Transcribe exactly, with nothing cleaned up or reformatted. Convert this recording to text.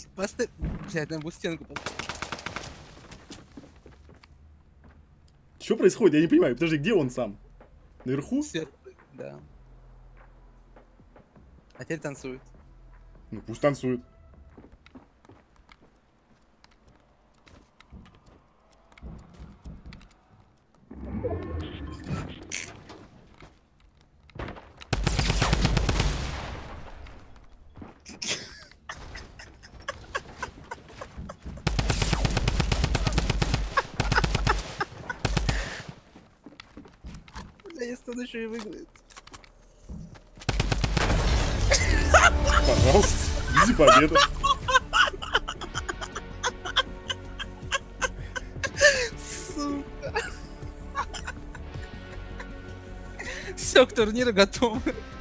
Поставь. Блядь, надо будет стенку поставить. Что происходит? Я не понимаю. Подожди, где он сам? Наверху? Сверху, да. А теперь танцует. Ну пусть танцует. Да, если он еще и выиграет. Пожалуйста. Изи победа. Сука. Все, к турниру готовы.